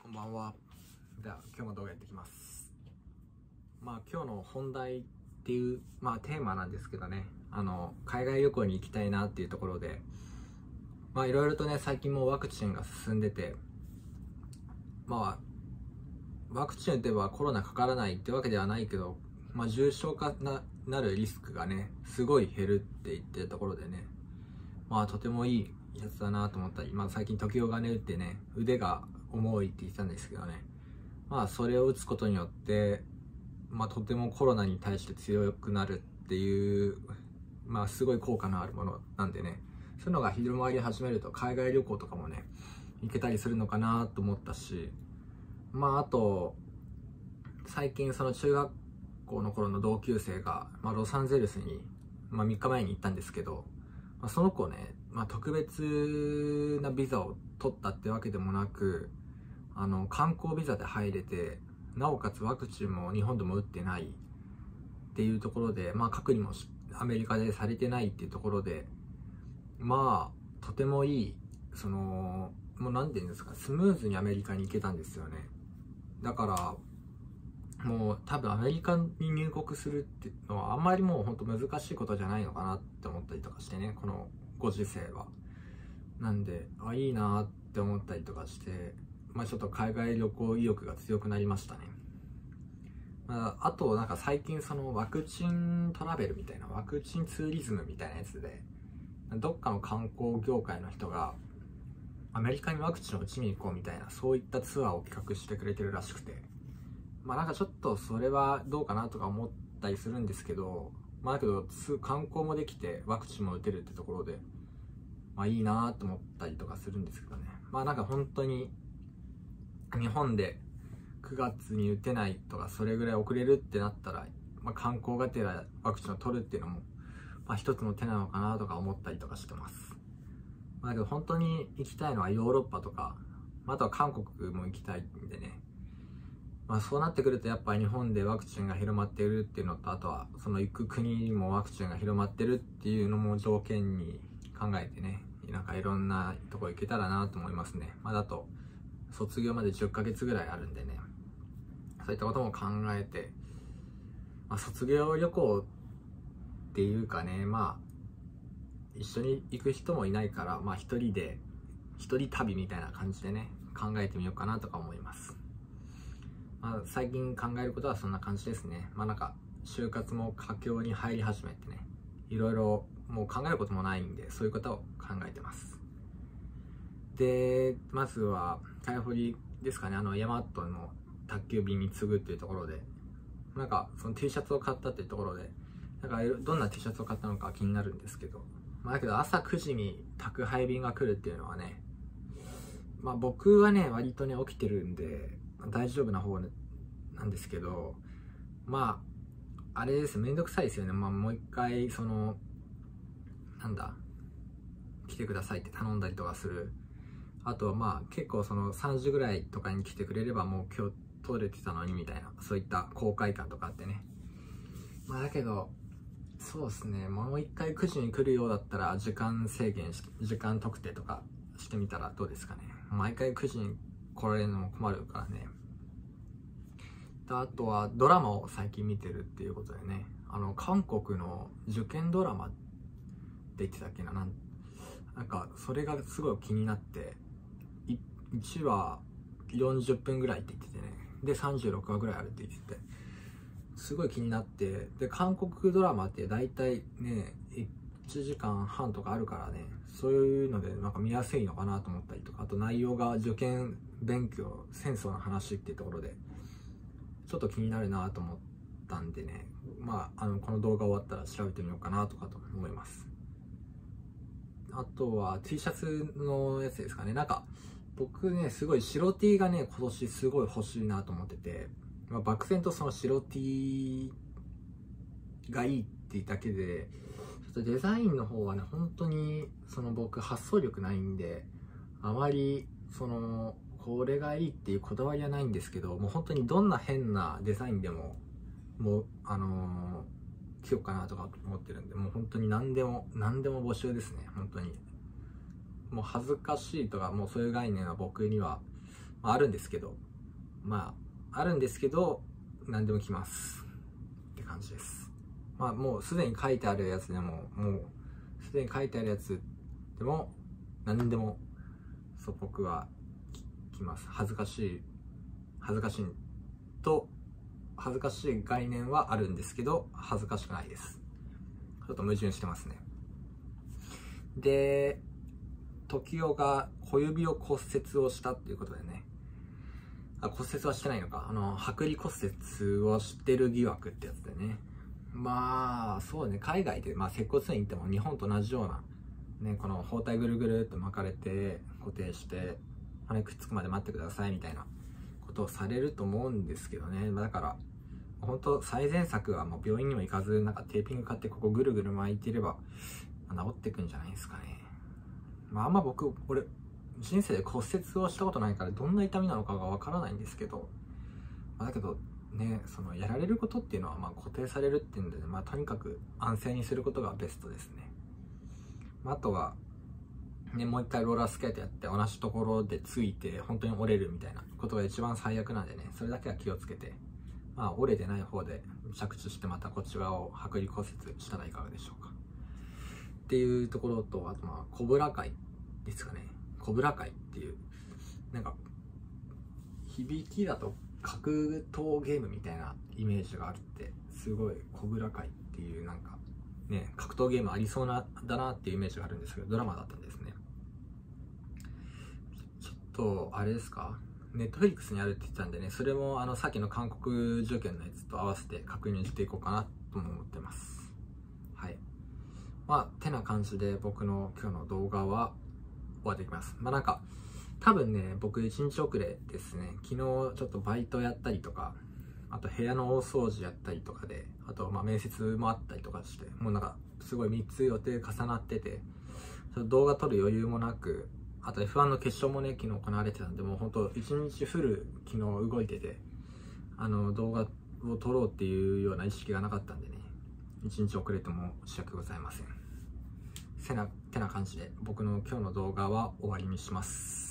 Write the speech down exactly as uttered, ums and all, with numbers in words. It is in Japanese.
こんばんは。では今日も動画やっていきます。まあ今日の本題っていうまあテーマなんですけどね、あの海外旅行に行きたいなっていうところで、まあいろいろとね最近もワクチンが進んでて、まあワクチン打てばコロナかからないってわけではないけど、まあ重症化ななるリスクがねすごい減るって言ってるところでね、まあとてもいいやつだなと思ったり、まあ最近時計がね打ってね腕が重いって言ってたんですけどね、まあそれを打つことによってまあとてもコロナに対して強くなるっていう、まあすごい効果のあるものなんでね、そういうのが広まり始めると海外旅行とかもね行けたりするのかなと思ったし、まああと最近その中学校の頃の同級生が、まあ、ロサンゼルスに、まあ、みっかまえに行ったんですけど、まあ、その子ね、まあ、特別なビザを取ったってわけでもなく、あの観光ビザで入れて、なおかつワクチンも日本でも打ってないっていうところで、まあ、隔離もアメリカでされてないっていうところで、まあとてもいい、そのもう何て言うんですか、スムーズにアメリカに行けたんですよね。だからもう多分アメリカに入国するっていうのはあんまりもうほんと難しいことじゃないのかなって思ったりとかしてね、このご時世は。なんで、あ、いいなって思ったりとかして、まあちょっと海外旅行意欲が強くなりましたね。まあ、あとなんか最近そのワクチントラベルみたいな、ワクチンツーリズムみたいなやつで、どっかの観光業界の人がアメリカにワクチンを打ちに行こうみたいな、そういったツアーを企画してくれてるらしくて、まあなんかちょっとそれはどうかなとか思ったりするんですけど、まあだけど観光もできてワクチンも打てるってところで、まあいいなと思ったりとかするんですけどね。まあなんか本当に日本でくがつに打てないとかそれぐらい遅れるってなったら、まあ、観光がてらワクチンを取るっていうのも、まあ、一つの手なのかなとか思ったりとかしてます。まあ、だけど本当に行きたいのはヨーロッパとか、あとは韓国も行きたいんでね。まあそうなってくるとやっぱり日本でワクチンが広まっているっていうのと、あとはその行く国にもワクチンが広まってるっていうのも条件に考えてね、なんかいろんなとこ行けたらなと思いますね。まあだと卒業までじゅっかげつぐらいあるんでね、そういったことも考えて、まあ、卒業旅行っていうかね、まあ一緒に行く人もいないから、まあ一人で一人旅みたいな感じでね考えてみようかなとか思います。まあ、最近考えることはそんな感じですね。まあなんか就活も佳境に入り始めてね、いろいろもう考えることもないんで、そういうことを考えてます。で、まずは海堀ですかね、あのヤマトの宅急便に次ぐっていうところで、なんかその T シャツを買ったっていうところで、なんかどんな T シャツを買ったのか気になるんですけど、まあだけど朝くじに宅配便が来るっていうのはね、まあ僕はね割とね起きてるんで大丈夫な方なんですけど、まああれです、めんどくさいですよね。まあもう一回そのなんだ来てくださいって頼んだりとかする。あとはまあ結構そのさんじぐらいとかに来てくれればもう今日取れてたのにみたいな、そういった後悔感とかあってね。まあだけどそうですね、もう一回くじに来るようだったら時間制限し時間特定とかしてみたらどうですかね。毎回くじに来られるのも困るからね。あとはドラマを最近見てるっていうことでね、あの韓国の受験ドラマって言ってたっけな、なんなんかそれがすごい気になって、いちわよんじゅっぷんぐらいって言っててね、でさんじゅうろくわぐらいあるって言ってて、すごい気になって、で韓国ドラマって大体ねいちじかんはんとかあるからね、そういうのでなんか見やすいのかなと思ったりとか、あと内容が受験勉強戦争の話っていうところでちょっと気になるなと思ったんでね、まああのこの動画終わったら調べてみようかなとかと思います。あとは T シャツのやつですかね。なんか僕ねすごい白 T がね今年すごい欲しいなと思ってて、まあ、漠然とその白 T がいいっていうだけで、ちょっとデザインの方はね本当にその僕発想力ないんで、あまりそのこれがいいっていうこだわりはないんですけど、もう本当にどんな変なデザインでももうあのー、着ようかなとか思ってるんで、もう本当に何でも何でも募集ですね。本当にもう恥ずかしいとかもうそういう概念は僕にはまあ、あるんですけど、まあ、あるんですけど、何でも来ます。って感じです。まあ、もうすでに書いてあるやつでも、もう、すでに書いてあるやつでも、何でも、そう、僕は来ます。恥ずかしい、恥ずかしいと、恥ずかしい概念はあるんですけど、恥ずかしくないです。ちょっと矛盾してますね。で、時代が小指を骨折をしたっていうことでね、あ、骨折はしてないのか、あの、剥離骨折をしてる疑惑ってやつでね。まあ、そうね、海外で、まあ、接骨院行っても日本と同じような、ね、この包帯ぐるぐるっと巻かれて、固定して、骨くっつくまで待ってくださいみたいなことをされると思うんですけどね。まあ、だから、本当最善策はもう病院にも行かず、なんかテーピング買ってここぐるぐる巻いてれば、まあ、治ってくんじゃないですかね。まあ、あんま僕、俺、人生で骨折をしたことないからどんな痛みなのかがわからないんですけど、まあ、だけどね、そのやられることっていうのはまあ固定されるっていうんで、ね、まあ、とにかく安静にすることがベストですね。まあ、あとは、ね、もう一回ローラースケートやって同じところでついて本当に折れるみたいなことが一番最悪なんでね、それだけは気をつけて、まあ、折れてない方で着地してまたこっち側を剥離骨折したらいかがでしょうかっていうところと、あとまあコブラ会ですかね。コブラ会っていう、なんか響きだと格闘ゲームみたいなイメージがあって、すごいコブラ会っていうなんかね、格闘ゲームありそうなだなっていうイメージがあるんですけど、ドラマだったんですね。ちょっとあれですか、ネットフリックスにあるって言ってたんでね、それもあのさっきの韓国受験のやつと合わせて確認していこうかなとも思ってます。はい。まあてな感じで僕の今日の動画は終わっていきます。まあなんか多分ね、僕いちにち遅れですね。昨日ちょっとバイトやったりとか、あと部屋の大掃除やったりとかで、あとまあ面接もあったりとかして、もうなんかすごいみっつ予定重なってて、ちょっと動画撮る余裕もなく、あと エフワン の決勝もね、昨日行われてたんで、もうほんといちにちフル昨日動いてて、あの動画を撮ろうっていうような意識がなかったんでね、いちにち遅れても申し訳ございません。せな、てな感じで僕の今日の動画は終わりにします。